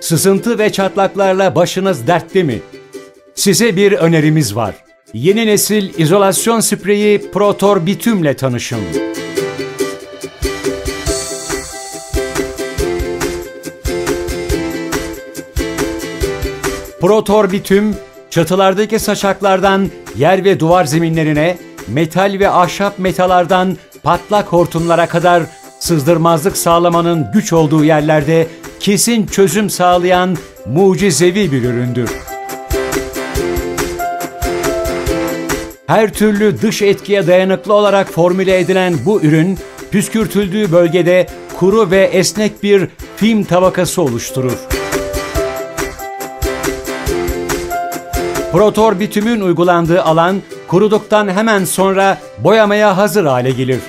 Sızıntı ve çatlaklarla başınız dertte mi? Size bir önerimiz var. Yeni nesil izolasyon spreyi Protor Bitüm'le tanışın. Protor Bitüm, çatılardaki saçaklardan yer ve duvar zeminlerine, metal ve ahşap metalardan patlak hortumlara kadar sızdırmazlık sağlamanın güç olduğu yerlerde kesin çözüm sağlayan mucizevi bir üründür. Her türlü dış etkiye dayanıklı olarak formüle edilen bu ürün, püskürtüldüğü bölgede kuru ve esnek bir film tabakası oluşturur. Protor Bitüm'ün uygulandığı alan, kuruduktan hemen sonra boyamaya hazır hale gelir.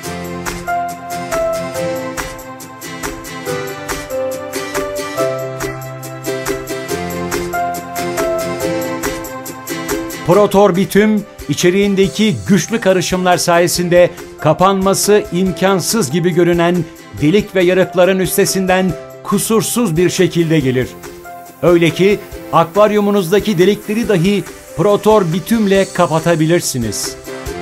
Protor Bitüm, içeriğindeki güçlü karışımlar sayesinde kapanması imkansız gibi görünen delik ve yarıkların üstesinden kusursuz bir şekilde gelir. Öyle ki akvaryumunuzdaki delikleri dahi Protor Bitüm'le kapatabilirsiniz.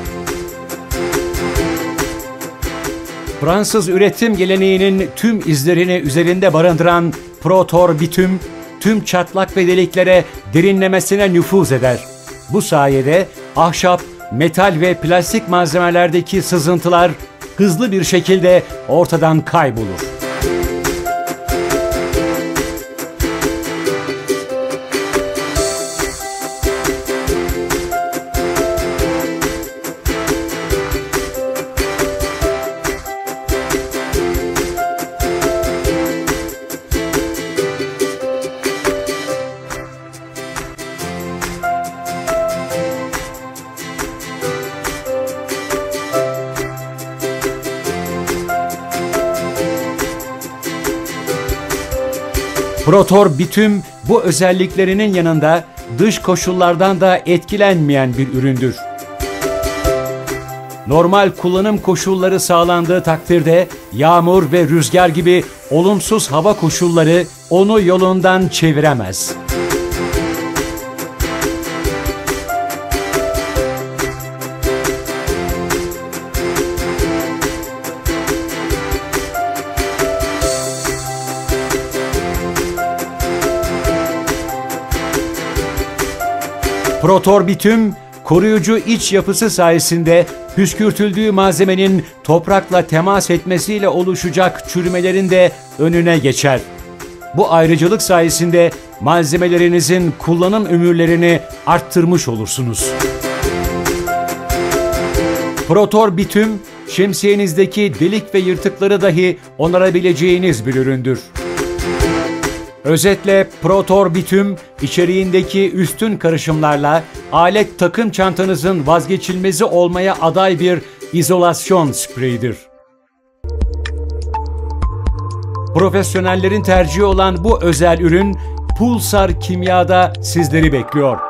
Fransız üretim geleneğinin tüm izlerini üzerinde barındıran Protor Bitüm, tüm çatlak ve deliklere derinlemesine nüfuz eder. Bu sayede ahşap, metal ve plastik malzemelerdeki sızıntılar hızlı bir şekilde ortadan kaybolur. Protor Bitüm bu özelliklerinin yanında dış koşullardan da etkilenmeyen bir üründür. Normal kullanım koşulları sağlandığı takdirde yağmur ve rüzgar gibi olumsuz hava koşulları onu yolundan çeviremez. Protor Bitüm, koruyucu iç yapısı sayesinde püskürtüldüğü malzemenin toprakla temas etmesiyle oluşacak çürümelerin de önüne geçer. Bu ayrıcalık sayesinde malzemelerinizin kullanım ömürlerini arttırmış olursunuz. Protor Bitüm, şemsiyenizdeki delik ve yırtıkları dahi onarabileceğiniz bir üründür. Özetle Protor Bitüm, içeriğindeki üstün karışımlarla alet takım çantanızın vazgeçilmezi olmaya aday bir izolasyon spreyidir. Profesyonellerin tercihi olan bu özel ürün Pulsar Kimya'da sizleri bekliyor.